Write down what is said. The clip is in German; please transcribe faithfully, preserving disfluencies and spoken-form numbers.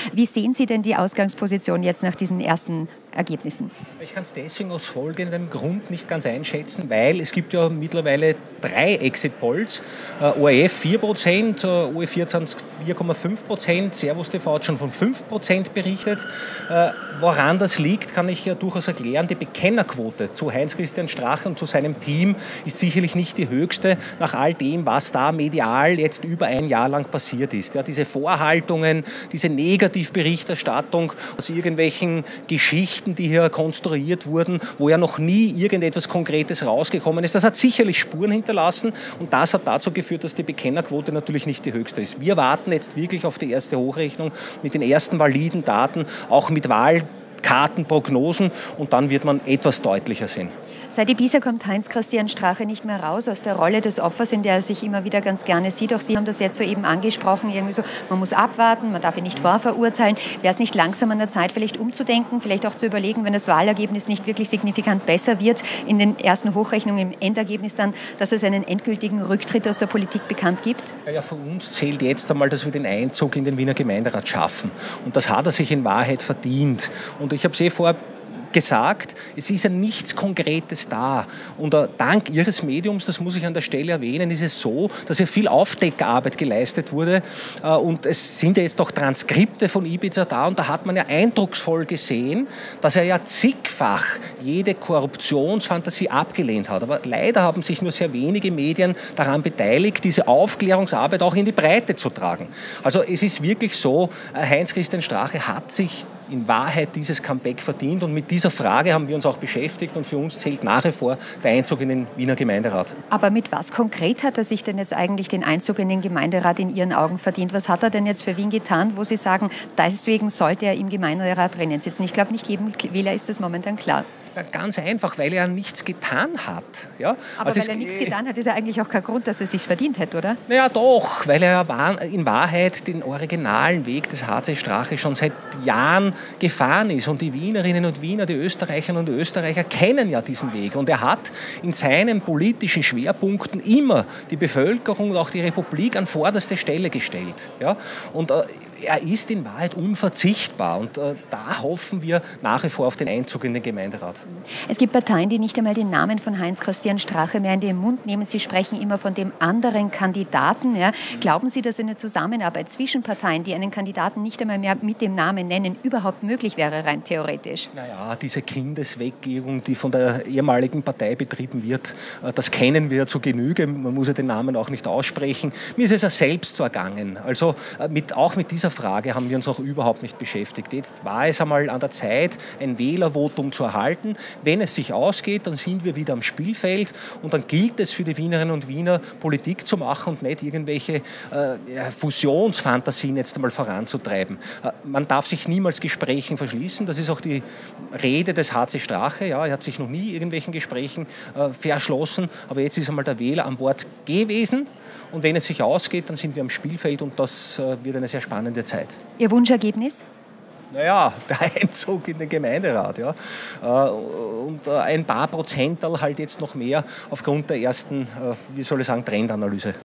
Wie sehen Sie denn die Ausgangsposition jetzt nach diesen ersten Ergebnissen? Ich kann es deswegen aus folgendem Grund nicht ganz einschätzen, weil es gibt ja mittlerweile drei Exit-Polls. Äh, O R F vier Prozent, äh, O E vierzehn vier Komma fünf Prozent, Servus T V hat schon von fünf Prozent berichtet. Äh, woran das liegt, kann ich ja durchaus erklären. Die Bekennerquote zu Heinz-Christian Strache und zu seinem Team ist sicherlich nicht die höchste nach all dem, was da medial jetzt über ein Jahr lang passiert ist. Ja, diese Vorhaltungen, diese Negativberichterstattung aus irgendwelchen Geschichten, die hier konstruiert wurden, wo ja noch nie irgendetwas Konkretes rausgekommen ist. Das hat sicherlich Spuren hinterlassen und das hat dazu geführt, dass die Bekennerquote natürlich nicht die höchste ist. Wir warten jetzt wirklich auf die erste Hochrechnung mit den ersten validen Daten, auch mit Wahlkartenprognosen und dann wird man etwas deutlicher sehen. Seit Ibiza kommt Heinz-Christian Strache nicht mehr raus aus der Rolle des Opfers, in der er sich immer wieder ganz gerne sieht. Auch Sie haben das jetzt soeben angesprochen, irgendwie so, man muss abwarten, man darf ihn nicht vorverurteilen. Wäre es nicht langsam an der Zeit, vielleicht umzudenken, vielleicht auch zu überlegen, wenn das Wahlergebnis nicht wirklich signifikant besser wird, in den ersten Hochrechnungen im Endergebnis dann, dass es einen endgültigen Rücktritt aus der Politik bekannt gibt? Ja, ja, für uns zählt jetzt einmal, dass wir den Einzug in den Wiener Gemeinderat schaffen. Und das hat er sich in Wahrheit verdient. Und ich habe es eh vor gesagt, es ist ja nichts Konkretes da. Und uh, dank Ihres Mediums, das muss ich an der Stelle erwähnen, ist es so, dass ja viel Aufdeckarbeit geleistet wurde. Uh, und es sind ja jetzt auch Transkripte von Ibiza da. Und da hat man ja eindrucksvoll gesehen, dass er ja zigfach jede Korruptionsfantasie abgelehnt hat. Aber leider haben sich nur sehr wenige Medien daran beteiligt, diese Aufklärungsarbeit auch in die Breite zu tragen. Also es ist wirklich so, Heinz-Christian Strache hat sich in Wahrheit dieses Comeback verdient und mit dieser Frage haben wir uns auch beschäftigt und für uns zählt nach wie vor der Einzug in den Wiener Gemeinderat. Aber mit was konkret hat er sich denn jetzt eigentlich den Einzug in den Gemeinderat in Ihren Augen verdient? Was hat er denn jetzt für Wien getan, wo Sie sagen, deswegen sollte er im Gemeinderat drinnen sitzen? Ich glaube, nicht jedem Wähler ist das momentan klar. Ja, ganz einfach, weil er nichts getan hat. Ja? Aber also weil er nichts getan hat, ist ja eigentlich auch kein Grund, dass er es sich verdient hätte, oder? Naja, doch, weil er in Wahrheit den originalen Weg des H C Strache schon seit Jahren gefahren ist. Und die Wienerinnen und Wiener, die Österreicherinnen und Österreicher kennen ja diesen Weg. Und er hat in seinen politischen Schwerpunkten immer die Bevölkerung und auch die Republik an vorderste Stelle gestellt. Ja? Und äh, er ist in Wahrheit unverzichtbar. Und äh, da hoffen wir nach wie vor auf den Einzug in den Gemeinderat. Es gibt Parteien, die nicht einmal den Namen von Heinz-Christian Strache mehr in den Mund nehmen. Sie sprechen immer von dem anderen Kandidaten. Ja. Glauben Sie, dass eine Zusammenarbeit zwischen Parteien, die einen Kandidaten nicht einmal mehr mit dem Namen nennen, überhaupt möglich wäre, rein theoretisch? Naja, diese Kindesweggehung, die von der ehemaligen Partei betrieben wird, das kennen wir ja zu Genüge. Man muss ja den Namen auch nicht aussprechen. Mir ist es ja selbst so ergangen. Also mit, auch mit dieser Frage haben wir uns auch überhaupt nicht beschäftigt. Jetzt war es einmal an der Zeit, ein Wählervotum zu erhalten. Wenn es sich ausgeht, dann sind wir wieder am Spielfeld und dann gilt es für die Wienerinnen und Wiener, Politik zu machen und nicht irgendwelche äh, Fusionsfantasien jetzt einmal voranzutreiben. Äh, man darf sich niemals Gesprächen verschließen. Das ist auch die Rede des H C Strache. Ja, er hat sich noch nie irgendwelchen Gesprächen äh, verschlossen, aber jetzt ist einmal der Wähler an Bord gewesen und wenn es sich ausgeht, dann sind wir am Spielfeld und das äh, wird eine sehr spannende Zeit. Ihr Wunschergebnis? Naja, der Einzug in den Gemeinderat. Ja. Und ein paar Prozental halt jetzt noch mehr aufgrund der ersten, wie soll ich sagen, Trendanalyse.